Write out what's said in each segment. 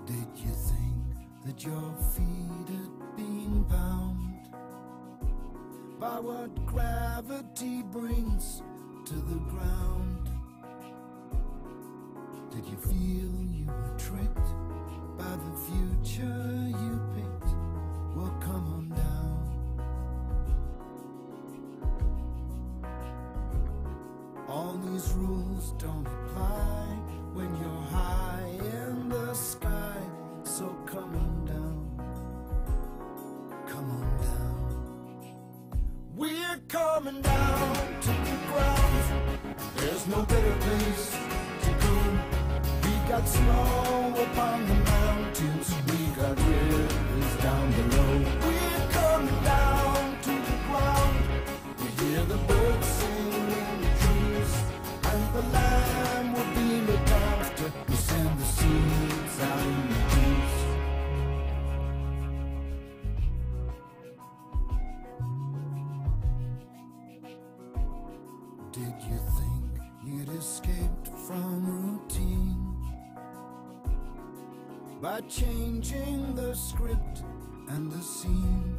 Did you think that your feet had been bound by what gravity brings to the ground? Did you feel you were tricked by the future you picked? Well, come on down. All these rules don't apply when you're high in the sky. So come on down, come on down. We're coming down to the ground. There's no better place to go. We got snow upon the mountains, we got rivers down below. We're coming down to the ground. We hear the birds sing in the trees, and the land will be looked after. We send the seeds out in the breeze. Did you think you'd escaped from routine by changing the script and the scene?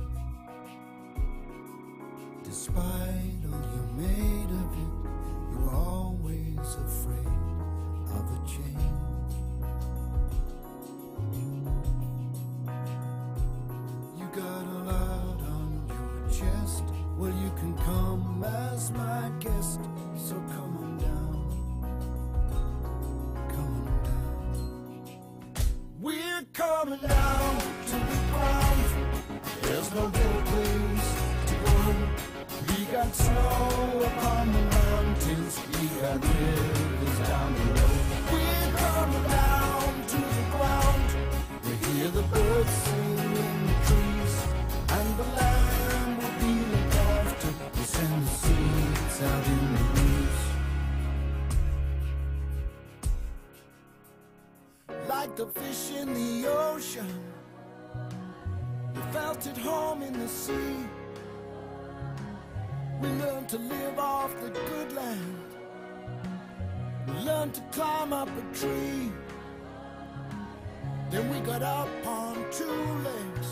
Despite all you made of it, you were always afraid of a change. You got a lot on your chest. Well, you can come as my guest. So come on down, come on down. We're coming down to the ground. There's no better place to go. We got snow upon the mountains, we got rivers down below. We're coming down to the ground. We hear the birds sing in the trees, and the land will be looked after. We send the seeds out in the breeze. Like the fish in the ocean, we felt at home in the sea. We learned to live off the good land. We learned to climb up a tree. Then we got up on two legs,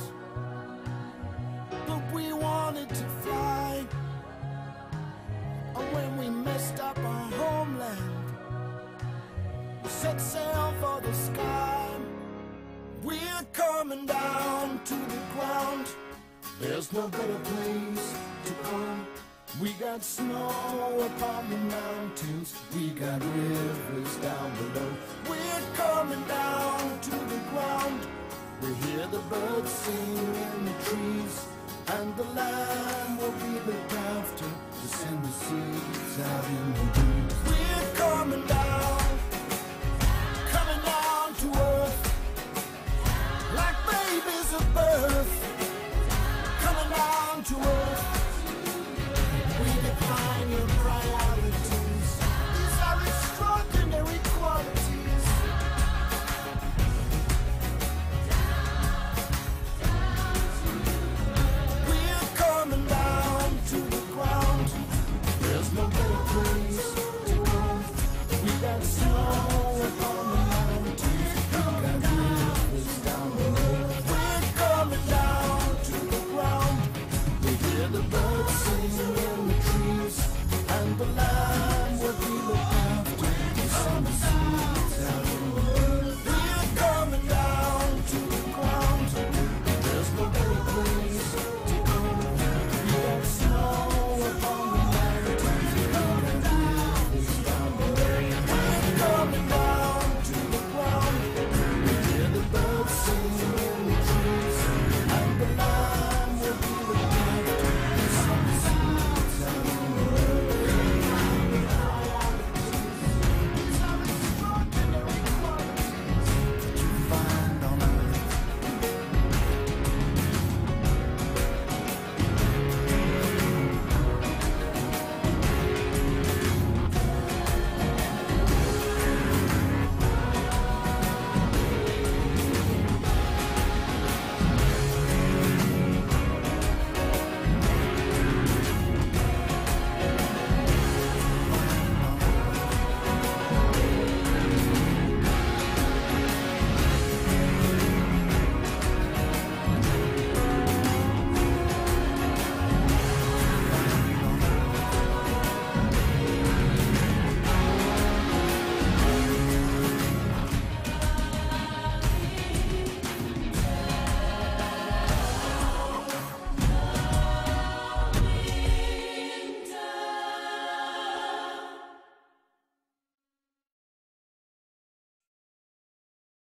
but we wanted to fly. And when we messed up our homeland, we set sail for the sky. We're coming down to the ground. There's no better place to go. We got snow upon the mountains, we got rivers down below. We're coming down to the ground. We hear the birds sing in the trees, and the land will be looked after. To send the seeds out in the breeze. We're coming down